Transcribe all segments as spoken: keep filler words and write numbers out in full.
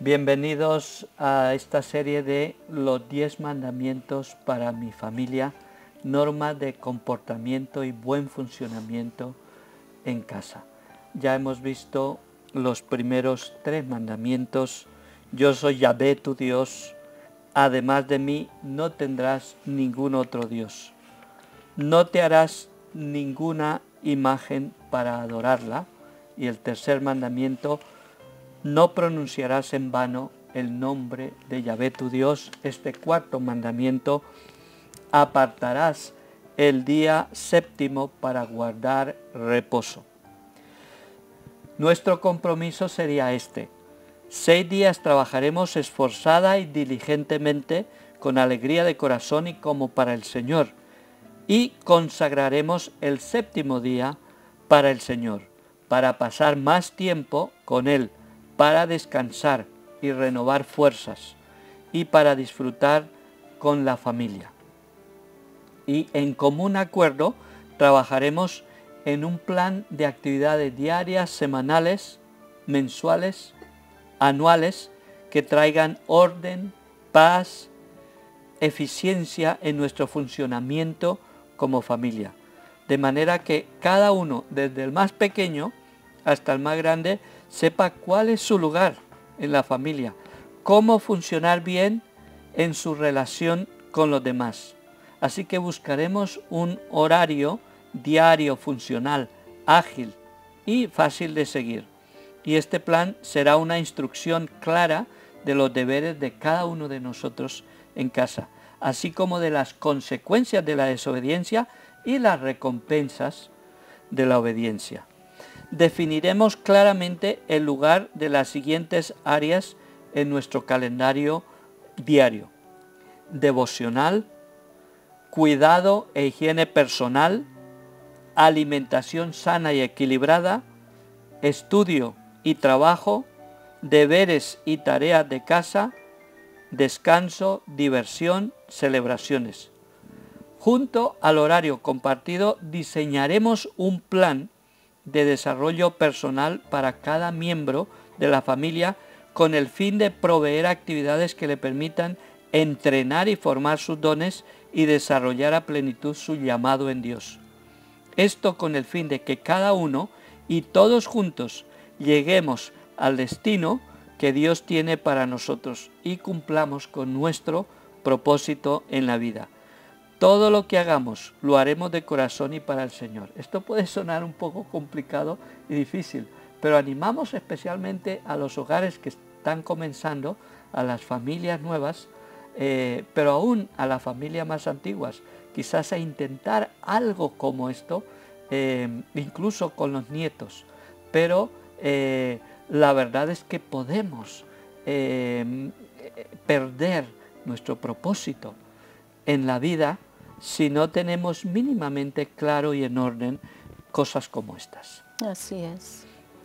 Bienvenidos a esta serie de los diez mandamientos para mi familia, normas de comportamiento y buen funcionamiento en casa. Ya hemos visto los primeros tres mandamientos. Yo soy Yahvé tu Dios, además de mí no tendrás ningún otro Dios. No te harás ninguna imagen para adorarla. Y el tercer mandamiento, no pronunciarás en vano el nombre de Yahvé tu Dios. Este cuarto mandamiento, apartarás el día séptimo para guardar reposo. Nuestro compromiso sería este: seis días trabajaremos esforzada y diligentemente, con alegría de corazón y como para el Señor, y consagraremos el séptimo día para el Señor, para pasar más tiempo con Él, para descansar y renovar fuerzas, y para disfrutar con la familia. Y en común acuerdo trabajaremos en un plan de actividades diarias, semanales, mensuales, anuales, que traigan orden, paz, eficiencia en nuestro funcionamiento como familia. De manera que cada uno, desde el más pequeño hasta el más grande, sepa cuál es su lugar en la familia, cómo funcionar bien en su relación con los demás. Así que buscaremos un horario diario, funcional, ágil y fácil de seguir. Y este plan será una instrucción clara de los deberes de cada uno de nosotros en casa, así como de las consecuencias de la desobediencia y las recompensas de la obediencia. Definiremos claramente el lugar de las siguientes áreas en nuestro calendario diario: devocional, cuidado e higiene personal, alimentación sana y equilibrada, estudio y trabajo, deberes y tareas de casa, descanso, diversión, celebraciones. Junto al horario compartido diseñaremos un plan de desarrollo personal para cada miembro de la familia, con el fin de proveer actividades que le permitan entrenar y formar sus dones y desarrollar a plenitud su llamado en Dios. Esto con el fin de que cada uno y todos juntos lleguemos al destino que Dios tiene para nosotros y cumplamos con nuestro propósito en la vida. Todo lo que hagamos lo haremos de corazón y para el Señor. Esto puede sonar un poco complicado y difícil, pero animamos especialmente a los hogares que están comenzando, a las familias nuevas, eh, pero aún a las familias más antiguas, quizás a intentar algo como esto, eh, incluso con los nietos. Pero eh, la verdad es que podemos eh, perder nuestro propósito en la vida si no tenemos mínimamente claro y en orden cosas como estas. Así es.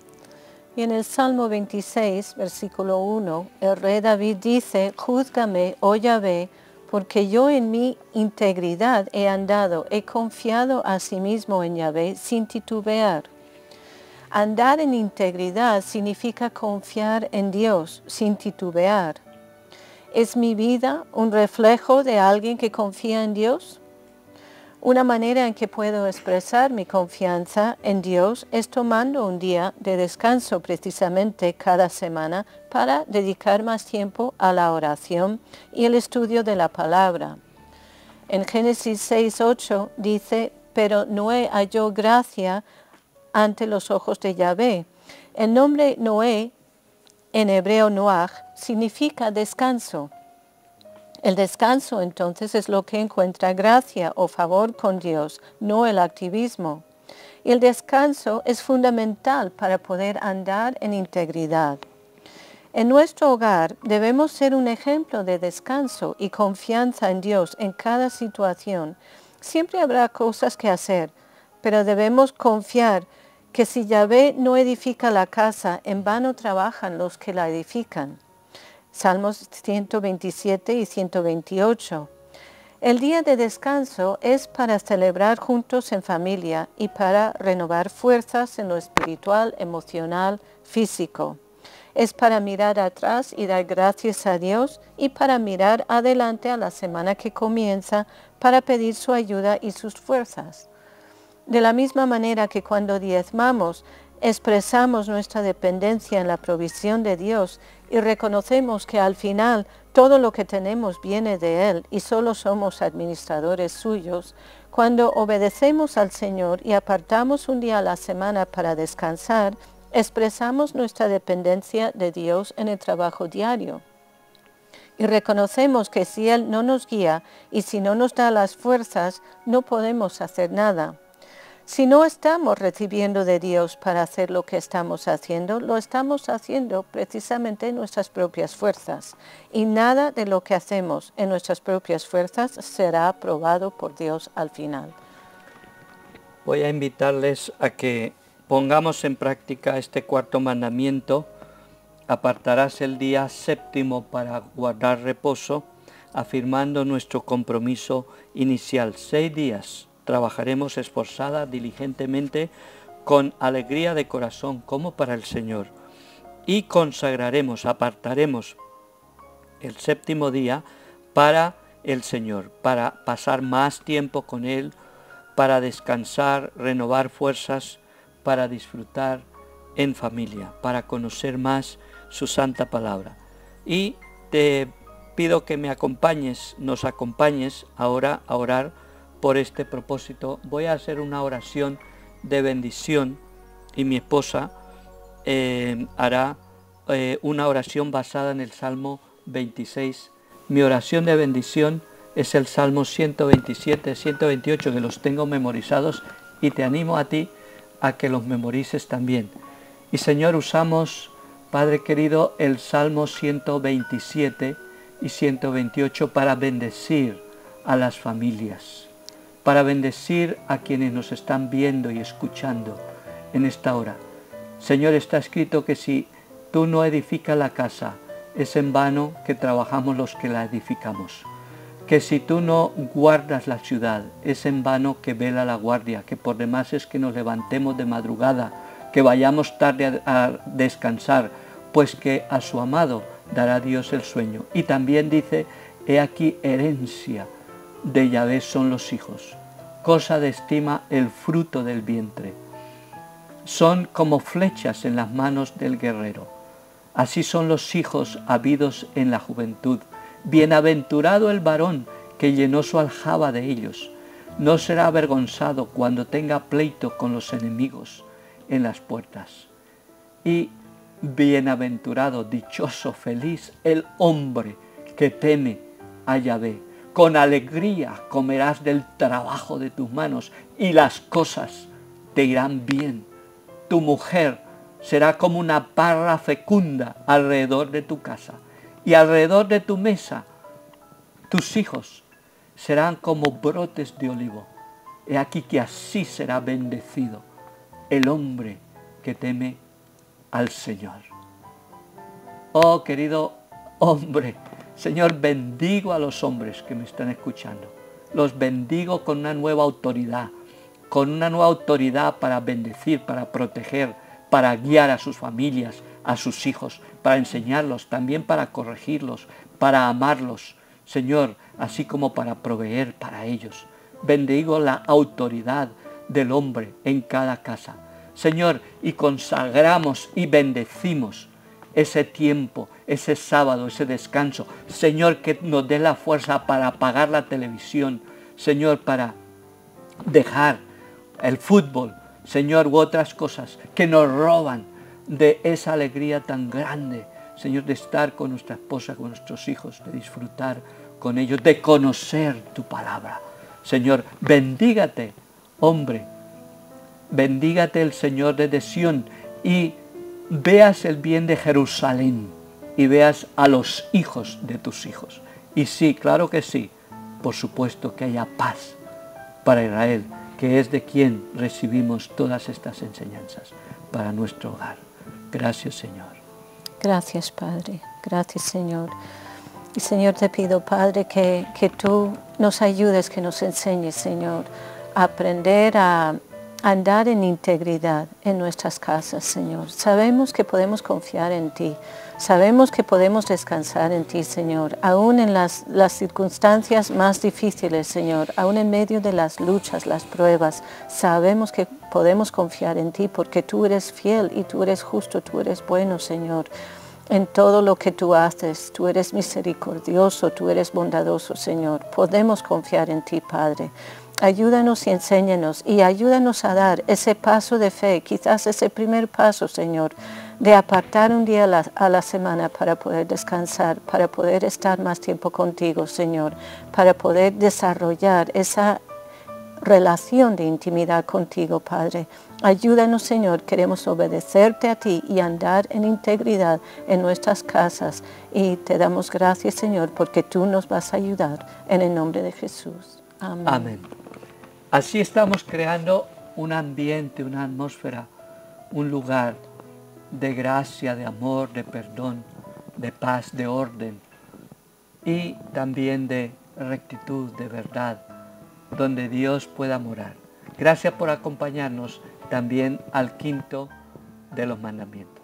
Y en el Salmo veintiséis, versículo uno, el rey David dice: júzgame, oh Yahvé, porque yo en mi integridad he andado, he confiado asimismo en Yahvé sin titubear. Andar en integridad significa confiar en Dios sin titubear. ¿Es mi vida un reflejo de alguien que confía en Dios? Una manera en que puedo expresar mi confianza en Dios es tomando un día de descanso precisamente cada semana para dedicar más tiempo a la oración y el estudio de la palabra. En Génesis seis ocho dice: pero Noé halló gracia ante los ojos de Yahvé. El nombre Noé, en hebreo Noach, significa descanso. El descanso entonces es lo que encuentra gracia o favor con Dios, no el activismo. Y el descanso es fundamental para poder andar en integridad. En nuestro hogar debemos ser un ejemplo de descanso y confianza en Dios en cada situación. Siempre habrá cosas que hacer, pero debemos confiar que si Yahvé no edifica la casa, en vano trabajan los que la edifican. Salmos ciento veintisiete y ciento veintiocho. El día de descanso es para celebrar juntos en familia y para renovar fuerzas en lo espiritual, emocional, físico. es para mirar atrás y dar gracias a Dios y para mirar adelante a la semana que comienza para pedir su ayuda y sus fuerzas. De la misma manera que cuando diezmamos, expresamos nuestra dependencia en la provisión de Dios y reconocemos que al final todo lo que tenemos viene de Él y solo somos administradores suyos, cuando obedecemos al Señor y apartamos un día a la semana para descansar, expresamos nuestra dependencia de Dios en el trabajo diario. Y reconocemos que si Él no nos guía y si no nos da las fuerzas, no podemos hacer nada. Si no estamos recibiendo de Dios para hacer lo que estamos haciendo, lo estamos haciendo precisamente en nuestras propias fuerzas. Y nada de lo que hacemos en nuestras propias fuerzas será aprobado por Dios al final. Voy a invitarles a que pongamos en práctica este cuarto mandamiento. Apartarás el día séptimo para guardar reposo, afirmando nuestro compromiso inicial. Seis días trabajaremos esforzada, diligentemente, con alegría de corazón, como para el Señor. Y consagraremos, apartaremos el séptimo día para el Señor, para pasar más tiempo con Él, para descansar, renovar fuerzas, para disfrutar en familia, para conocer más su santa palabra. Y te pido que me acompañes, nos acompañes ahora a orar por este propósito. Voy a hacer una oración de bendición y mi esposa eh, hará eh, una oración basada en el Salmo veintiséis. Mi oración de bendición es el Salmo ciento veintisiete, ciento veintiocho, que los tengo memorizados y te animo a ti a que los memorices también. Y Señor, usamos, Padre querido, el Salmo ciento veintisiete y ciento veintiocho para bendecir a las familias, para bendecir a quienes nos están viendo y escuchando en esta hora. Señor, está escrito que si tú no edificas la casa, es en vano que trabajamos los que la edificamos. Que si tú no guardas la ciudad, es en vano que vela la guardia, que por demás es que nos levantemos de madrugada, que vayamos tarde a, a descansar, pues que a su amado dará Dios el sueño. Y también dice, he aquí herencia de Yahvé son los hijos, cosa de estima el fruto del vientre. Son como flechas en las manos del guerrero. Así son los hijos habidos en la juventud. Bienaventurado el varón que llenó su aljaba de ellos. No será avergonzado cuando tenga pleito con los enemigos en las puertas. Y bienaventurado, dichoso, feliz el hombre que teme a Yahvé. Con alegría comerás del trabajo de tus manos y las cosas te irán bien. Tu mujer será como una parra fecunda alrededor de tu casa y alrededor de tu mesa. Tus hijos serán como brotes de olivo. He aquí que así será bendecido el hombre que teme al Señor. Oh, querido hombre, Señor, bendigo a los hombres que me están escuchando. Los bendigo con una nueva autoridad, con una nueva autoridad para bendecir, para proteger, para guiar a sus familias, a sus hijos, para enseñarlos, también para corregirlos, para amarlos, Señor, así como para proveer para ellos. Bendigo la autoridad del hombre en cada casa, Señor, y consagramos y bendecimos ese tiempo, ese sábado, ese descanso. Señor, que nos dé la fuerza para apagar la televisión, Señor, para dejar el fútbol, Señor, u otras cosas que nos roban de esa alegría tan grande, Señor, de estar con nuestra esposa, con nuestros hijos, de disfrutar con ellos, de conocer tu palabra. Señor, bendígate, hombre, bendígate el Señor desde Sión y veas el bien de Jerusalén y veas a los hijos de tus hijos. Y sí, claro que sí, por supuesto que haya paz para Israel, que es de quien recibimos todas estas enseñanzas para nuestro hogar. Gracias, Señor. Gracias, Padre. Gracias, Señor. Y Señor, te pido, Padre, que, que tú nos ayudes, que nos enseñes, Señor, a aprender a, andar en integridad en nuestras casas, Señor. Sabemos que podemos confiar en ti. Sabemos que podemos descansar en ti, Señor, aún en las, las circunstancias más difíciles, Señor, aún en medio de las luchas, las pruebas. Sabemos que podemos confiar en ti porque tú eres fiel y tú eres justo, tú eres bueno, Señor. En todo lo que tú haces, tú eres misericordioso, tú eres bondadoso, Señor. Podemos confiar en ti, Padre. Ayúdanos y enséñanos y ayúdanos a dar ese paso de fe, quizás ese primer paso, Señor, de apartar un día a la, a la semana para poder descansar, para poder estar más tiempo contigo, Señor, para poder desarrollar esa relación de intimidad contigo, Padre. Ayúdanos, Señor, queremos obedecerte a ti y andar en integridad en nuestras casas. Y te damos gracias, Señor, porque tú nos vas a ayudar en el nombre de Jesús. Amén. Amén. Así estamos creando un ambiente, una atmósfera, un lugar de gracia, de amor, de perdón, de paz, de orden y también de rectitud, de verdad, donde Dios pueda morar. Gracias por acompañarnos también al quinto de los mandamientos.